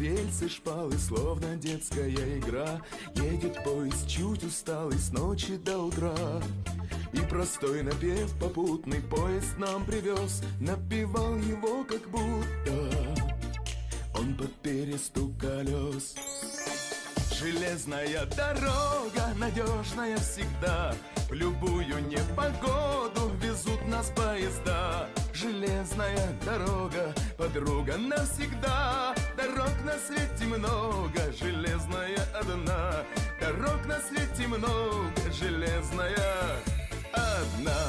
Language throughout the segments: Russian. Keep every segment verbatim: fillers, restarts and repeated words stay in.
рельсы, шпалы, словно детская игра. Едет поезд чуть усталый с ночи до утра. И простой напев попутный поезд нам привез. Напевал его как будто он под перестук колес. Железная дорога, надежная всегда, в любую непогоду везут нас поезда. Железная дорога, подруга навсегда. Дорог на свете много, железная одна. Дорог на свете много, железная одна.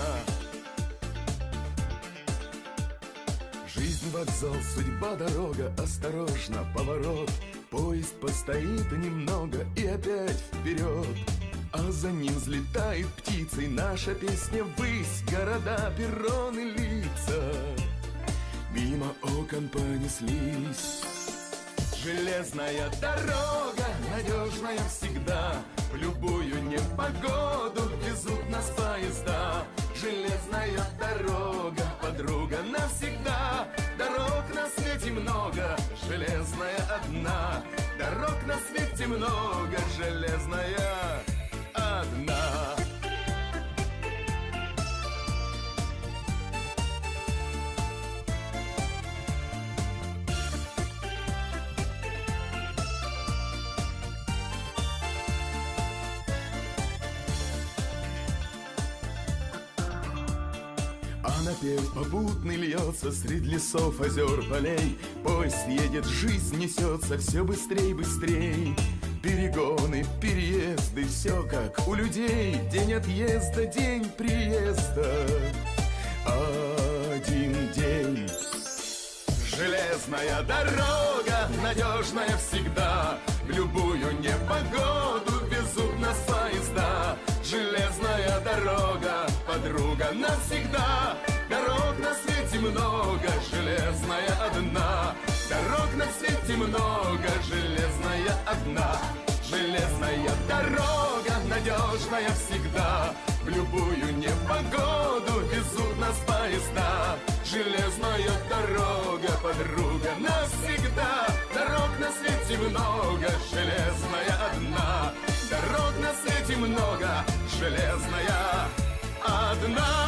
Жизнь, вокзал, судьба, дорога, осторожно, поворот. Поезд постоит немного и опять вперед. А за ним взлетает птицей наша песня ввысь. Города, перроны, лица мимо окон понеслись. Железная дорога, надежная всегда, в любую непогоду везут нас поезда. Железная дорога, подруга навсегда. Дорог на свете много, железная одна. Дорог на свете много, железная одна. Напев попутный льется среди лесов, озер, полей. Поезд едет, жизнь несется все быстрей, быстрей. Перегоны, переезды, все как у людей. День отъезда, день приезда, один день. Железная дорога, надежная всегда, в любую непогоду везут нас поезда. Железная дорога, подруга навсегда. Дорог на свете много, железная одна. Дорог на свете много, железная одна. Железная дорога, надежная всегда, в любую непогоду везут нас поезда. Железная дорога, подруга навсегда. Дорог на свете много, железная одна. Дорог на свете много, железная одна.